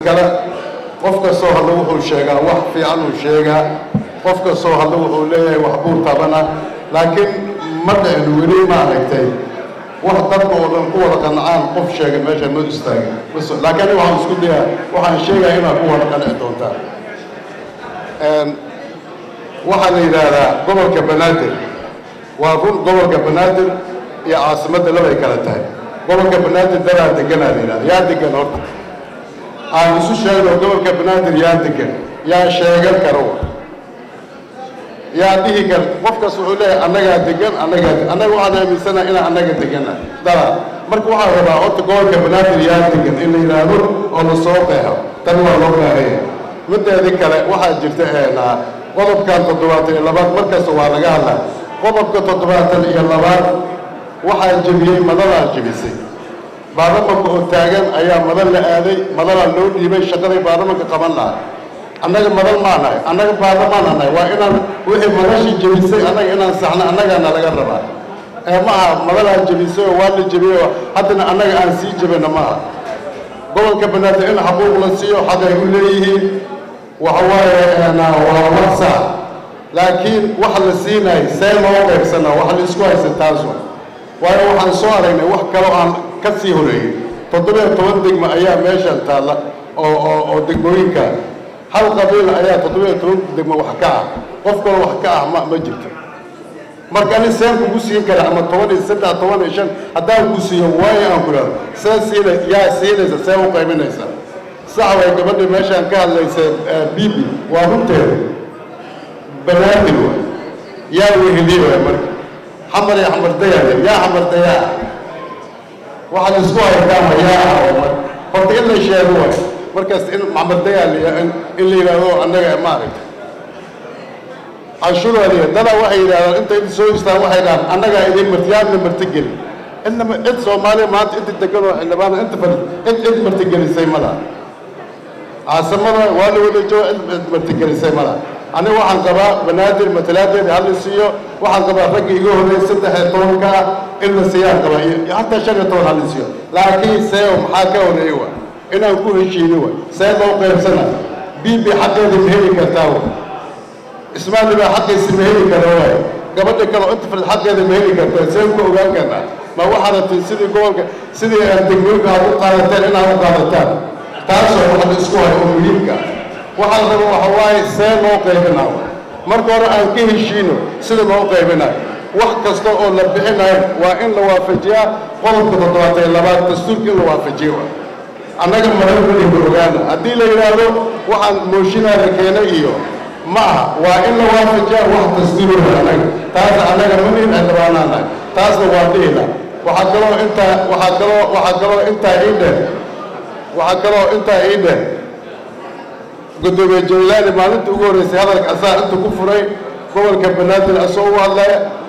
kale qofka soo hadla wuxuu sheegaa wax fiican uu sheegaa qofka soo hadla wuxuu leeyahay wax buu tabana laakiin markaan weli ma aragtay wax dadka oo dhan ku wada qancaan qof sheegay meesha ma istaagin laakiin waxaan isku dayaa waxaan sheegaa inaan ku wada qanci doontaa waxaa la yidhaahdaa gobolka banaadir waa run gobolka banaadir iyo caasimadda labay kala tahay gobolka banaadir dadaa deganaa la yidhahda yaa degan horta aan isu sheegno gobolka banaadir yaa degan yaa sheegan karo yaa dhihi kara qofkaas wuxuu leeyahay annagaa degan annaga waxaan aaminsanaha inaan annaga degana dara marka waxaa rabaa horta gobolka banaadir yaa degan in la yidhaahdo oo la soo qeexo tan waa loo baahanya mideedi kale waxaa jirta qodobkan 72 markasta waa laga hadlaa qodobka 72 waxaa jebiyey madadaa jebisay baarlamanka oo taagan ayaa madal la aaday madalaa loo dhiibay shaqaday baarlamanka qaban lahaa annaga madal maanahay annaga baarlamaan anahay waa inaan wixii madashii jebisay annaga inaan saxno annagaana laga rabaa maaha madalaa jebisay oo waa la jebiyey oo haddana annaga aan sii jebina maaha gobolka banaadir in xaquuq la siiyo xaq ay u leeyihiin waa wasa laakiin waxa la siinay see loo qaybsana waxa la isku haysan taas waayo waxaan soo aragnay wax kale aan ka sii horeeyay 17 degmo ayaa meeshan taala oo degmooyinka hal qabiil ayaa 17 degmo wax ka ah qof kale wax ka ah ma jirto marka ani seen ku siin kara ama 13 15 haddaan ku siiyo waayo aan kula saasiina yaa siinaysa see u qaybinaysa صعب يا جماعة ماشي عن كهل ليس بيبي وهمته بنادم يا وهديه يا مرك حمر يا حمر ديا يا حمر ديا واحد أسبوع يقام يا عمر قلت إلا شيء هو مركز إن حمر ديا اللي هو أنا ما أعرف عشرة هذه ده لا واحد أنت سوي استوى واحد أنا قاعد مرتيان مرتجل إنما أنت سومالي ما أنت تتجلوا إلا ما أنت أنت مرتجل زي ما لا عاصمنا ولا جو مرتجل زي ما لا أنا واحد قبا بنادر مثلاثة هذا السيو واحد قبا رجع يقول هذا ستة هتون كا إلا سياق قبا حتى شغل تون هذا السيو لكن سيو محاكا ونيوه إنه يكون شيء نوع سيد موقع سنة بيبي حتى يمهلي كتاو اسمع لي حتى يسمهلي كتاو قبل كانوا أنت في الحق هذا مهلي كتاو سيد وقال كنا ما واحد سيدي قول سيدي الدنيا قالوا قالتين أنا قالتين تاسو واحد أسبوع أمريكا واحد روح هواي سيد موقع بنا مركور أن كيه شينو سيد موقع بنا واحد كستو لبحنا وإن لو وافجيا قلت تطلعت اللبات تستور كل وافجيا أنا كم مرة بقولي بروجانا أدي لي رادو واحد موشينا ركينا إياه ما وإلا وافجة واحد تسديره أنا تاز أنا كمنين أدرانا أنا تاز وادينا وحكروا أنت عيده قد بيجولاني ما أنت أقول رسالة أنت كفري قبل كبنات الأسوأ والله